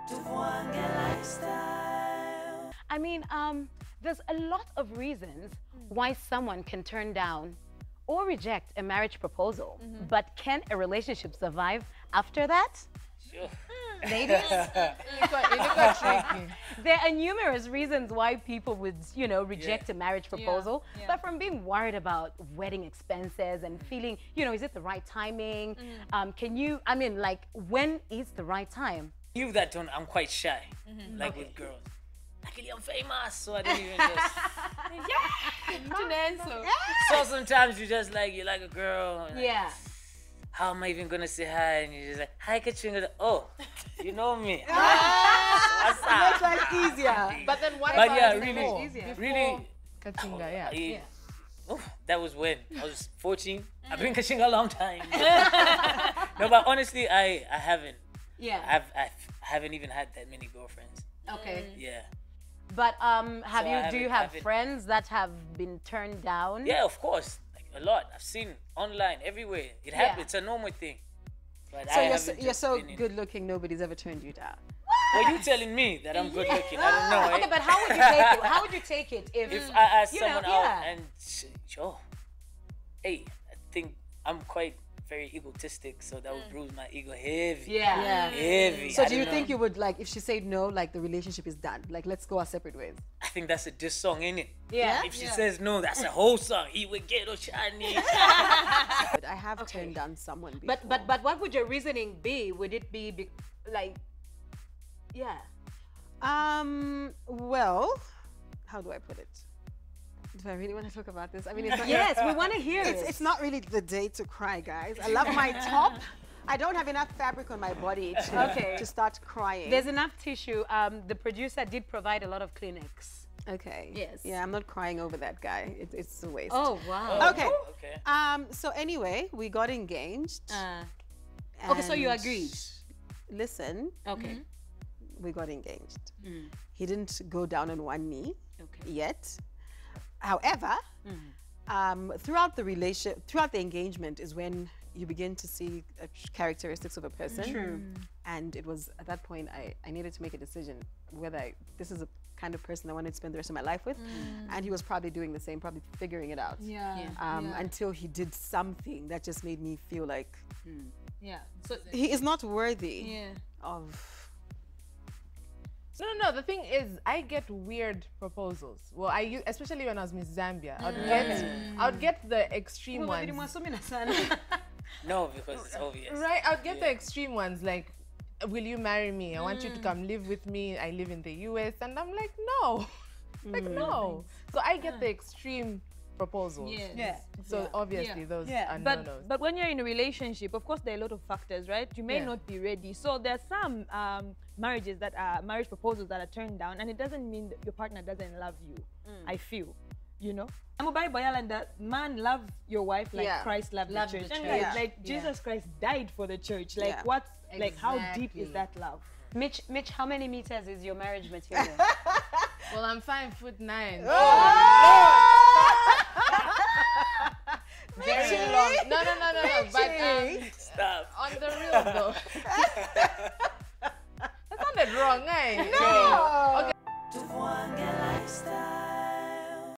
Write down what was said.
Tuvwange lifestyle. I mean, there's a lot of reasons why someone can turn down or reject a marriage proposal. But can a relationship survive after that? Sure. Ladies? It got tricky. There are numerous reasons why people would, reject a marriage proposal. But from being worried about wedding expenses and feeling, is it the right timing? When is the right time? You that don't, I'm quite shy, with girls. Luckily, I'm famous, so I don't even just. So sometimes you just you like a girl. And how am I even gonna say hi? And you're just like, hi, Katrina. Oh, you know me. What's up? Makes life easier. But then what But about yeah, before really. Katinga, Oh, that was when I was 14. I've been Katrina a long time. No, but honestly, I haven't. Yeah. I haven't even had that many girlfriends. Okay. Yeah. But do you have friends that have been turned down? Yeah, of course. A lot. I've seen online, everywhere. It happens. It's a normal thing. But so you're so good looking, nobody's ever turned you down. Well, you telling me that I'm good looking. I don't know. Okay, but how would you take it? How would you take it if I ask someone out and hey, I think I'm quite very egotistic, so that would bruise my ego heavy. Heavy. So do you think you would if she said no, the relationship is done? Let's go our separate ways. I think that's a diss song, innit? Yeah. If she says no, that's a whole song. He would get Oshani. But I have turned down someone before. But what would your reasoning be? Would it be well, how do I put it? Do I really want to talk about this? I mean, it's not, yes, we want to hear it. It's not really the day to cry, guys. I love my top. I don't have enough fabric on my body to start crying. There's enough tissue. The producer did provide a lot of Kleenex. Okay. Yes. Yeah, I'm not crying over that guy. It's a waste. Oh, wow. Okay. Okay. So anyway, we got engaged. Okay, so you agreed. Listen. Okay. We got engaged. He didn't go down on one knee yet. However, throughout the engagement is when you begin to see characteristics of a person. True. And it was at that point I needed to make a decision whether this is a kind of person I wanted to spend the rest of my life with. And he was probably doing the same, probably figuring it out. Until he did something that just made me feel like So he is not worthy of. No. The thing is, I get weird proposals. Well, especially when I was Miss Zambia, I would get the extreme ones. No, because it's obvious. Right, I would get the extreme ones like, will you marry me? I want you to come live with me. I live in the US. And I'm like, no. No. So I get the extreme proposals. So obviously those are no-nos. But when you're in a relationship, of course, there are a lot of factors, right? You may not be ready. So there's some marriage proposals that are turned down, and it doesn't mean that your partner doesn't love you. I feel, I'm a Bible and that man love your wife like Christ loved the church. And Jesus Christ died for the church. How deep is that love? Mitch, how many meters is your marriage material? Well, I'm 5'9". Very long. No. But Stop. on the real though. That sounded wrong, eh? No.